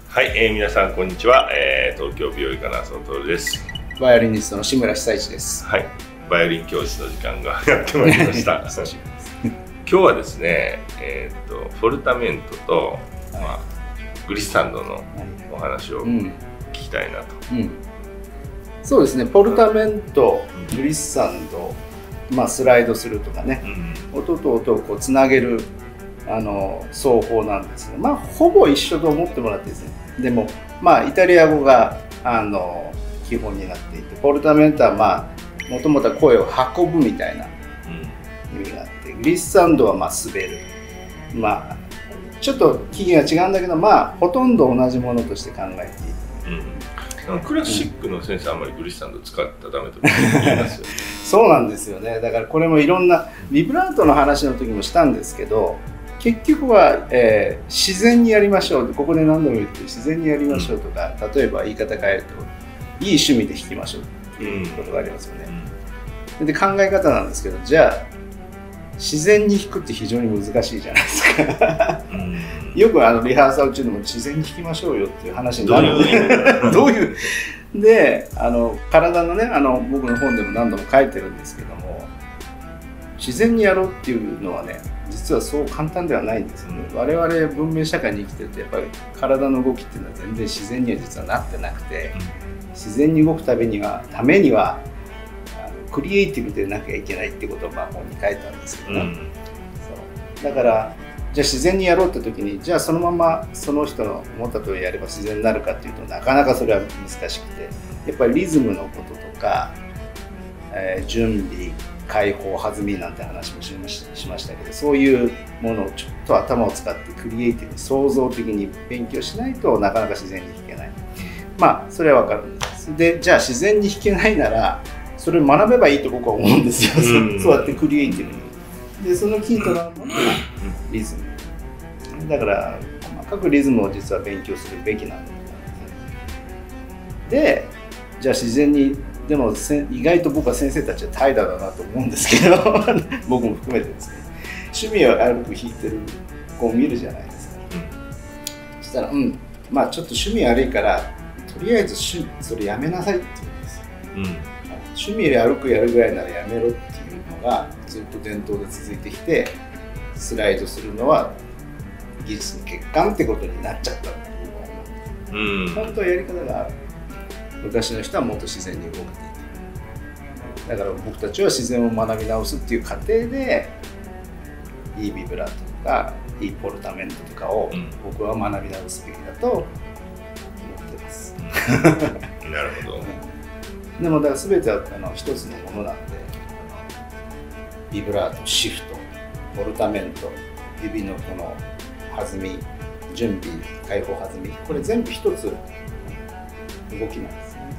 はい、皆さんこんにちは、東京美容医科の麻生徹です。 バイオリニストの志村久一です。 はい、バイオリン教室の時間がやってまいりました。今日はですね、フォルタメントと、グリッサンドのお話を聞きたいなと。 そうですね、フォルタメント、グリッサンド、スライドするとかね、音と音をこうつなげる奏法なんですけど、ほぼ一緒と思ってもらってですね。でもイタリア語が基本になっていて、フォルタメントはもともとは声を運ぶみたいな意味があって、グリッサンドは滑る、ちょっと起源が違うんだけど、ほとんど同じものとして考えている。 クラシックの先生あんまりグリッサンド使ったらダメと言いますよね。 そうなんですよね。だからこれもいろんなビブラートの話の時もしたんですけど、結局は、自然にやりましょう、ここで何度も言って自然にやりましょうとか、例えば言い方変えるといい趣味で弾きましょうっていうことがありますよね。で考え方なんですけど、じゃあ自然に弾くって非常に難しいじゃないですか。よくリハーサル中でも自然に弾きましょうよっていう話になるので、どういうで体のね僕の本でも何度も書いてるんですけども、自然にやろうっていうのはね、実はそう簡単ではないんですよね。我々文明社会に生きてるとやっぱり体の動きっていうのは全然自然には実はなってなくて、自然に動くためにはクリエイティブでなきゃいけないってことを本に書いたんですけどね。だからじゃあ自然にやろうって時に、じゃあそのままその人の思った通りやれば自然になるかっていうと、なかなかそれは難しくて、やっぱりリズムのこととか、準備、解放、弾みなんて話もしましたけど、そういうものをちょっと頭を使ってクリエイティブに創造的に勉強しないとなかなか自然に弾けない。それは分かるんです。でじゃあ自然に弾けないならそれを学べばいいと僕は思うんですよ。そうやってクリエイティブに。でそのキーとなるものがリズムだから、細かくリズムを実は勉強するべきなんだと思うんですね。でじゃあ自然に、でも意外と僕は先生たちは怠惰だなと思うんですけど僕も含めてですね、趣味を歩く弾いてる子を見るじゃないですか。そしたらちょっと趣味悪いからとりあえずそれやめなさいって言うんです。趣味で歩くやるぐらいならやめろっていうのがずっと伝統で続いてきて、スライドするのは技術の欠陥ってことになっちゃったっていうのは、本当はやり方がある。昔の人はもっと自然に動けていた。だから僕たちは自然を学び直すっていう過程で、いいビブラートとかいいポルタメントとかを僕は学び直すべきだと思ってます。 なるほど。 でもだから全ては一つのものなんで、ビブラート、シフト、ポルタメント、指のこの弾み、準備、解放弾み、これ全部一つ動きなんですね。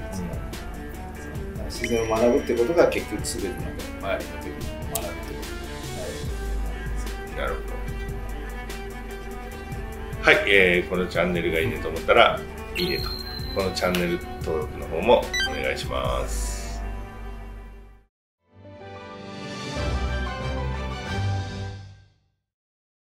自然を学ぶってことが結局全ての周りの時に学ぶってことになると。 なるほど。はい、このチャンネルがいいねと思ったらいいねと、このチャンネル登録の方もお願いします。